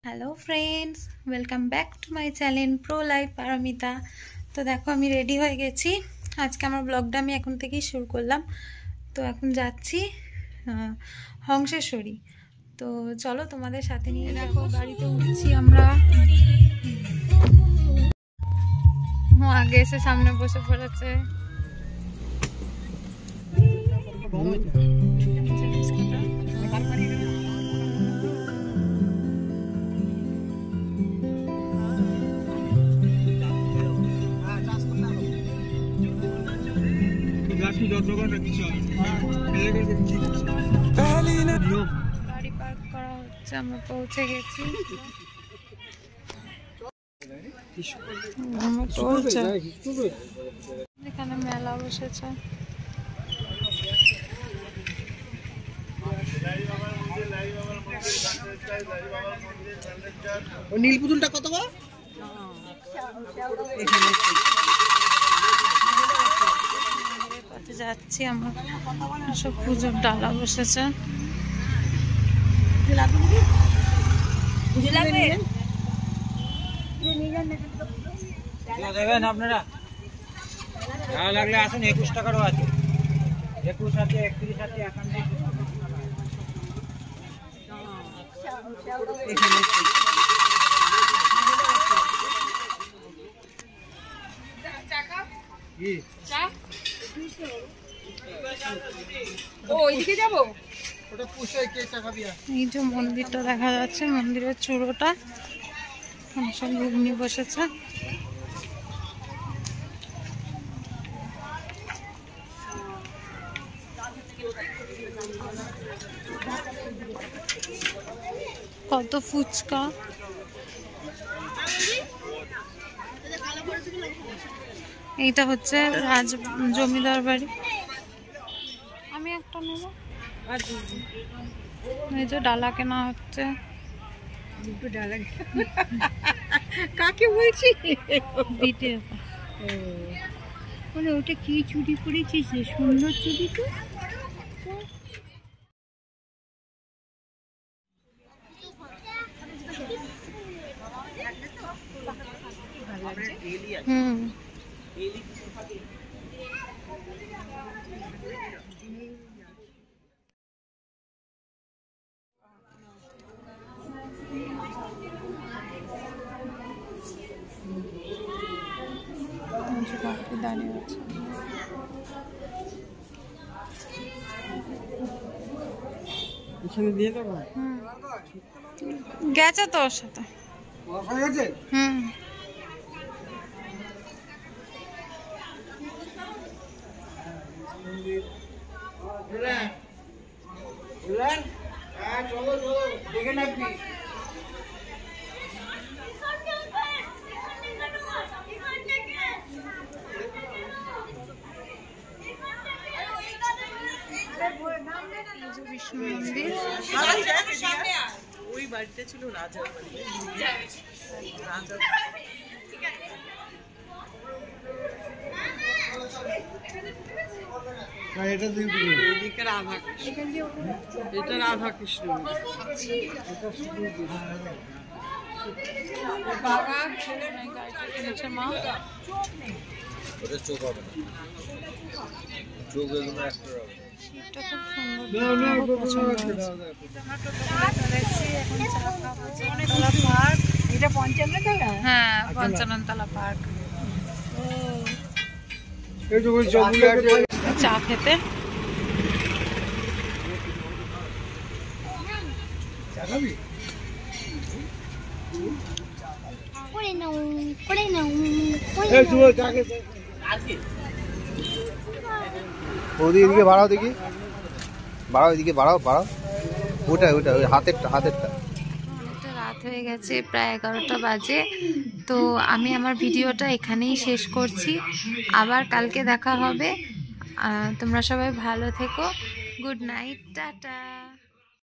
Hello friends, welcome back to my channel pro life Paramita. তো দেখো আমি রেডি হয়ে গেছি। আজকে আমার ব্লগটা আমি এখন থেকেই শুরু করলাম। তো এখন যাচ্ছি হংসেশ্বরী। তো চলো তোমাদের সাথে নিয়ে দেখো গাড়িতে উঠছি আমরা। আগে এসে সামনে বসে পড়েছে। গাড়ি পার্ক করা হচ্ছে, আমরা পৌঁছে গেছি। এখানে মেলা বসেছে। নীল পুতুলটা কত গো? যাচ্ছি আমরা, সব পুজোর ডালা বসেছে। দেবেন আপনারা? ভালো লাগলে আসুন, 21 টাকারও আছে। 21 আছে, 31 আছে, 51 এই যে মন্দিরটা দেখা যাচ্ছে, মন্দিরের চূড়োটা সব ঘুগনি বসেছে। কত ফুচকা। এইটা হচ্ছে রাজ জমিদার বাড়ি। আমি একটা নেব। এই যে ডালা কেনা হচ্ছে। কাকে বলছি? বিটে মানে ওটা কি চুরি করেছিস? সুন্দর চুরি তো। দাঁড়িয়ে আছে। দিয়ে দেবো। গেছে তো ওর সাথে। হুম, চলো চলো দেখে নাকি। বিষ্ণু মন্দির। ওই বাড়িটা ছিল রাজার বাড়ি। এদিকে রাধা কৃষ্ণ, এটা রাধা কৃষ্ণ। বাবা কিনেছে মা। চোখ হবে না, চোখ এগুলো একটা এটা খুব সুন্দর। এটা পঞ্চান্নতলা? হ্যাঁ, পঞ্চাননতলা পার্ক। চা খেতে। এদিকে বাড়াও, দেখি বাড়াও, এদিকে বাড়াও বাড়াও। ওটা ওটা ওই হাতেরটা হাতেরটা। অনেকটা রাত হয়ে গেছে, প্রায় 11টা বাজে। তো আমি আমার ভিডিওটা এখানেই শেষ করছি। আবার কালকে দেখা হবে। তোমরা সবাই ভালো থেকো। Good night, tata.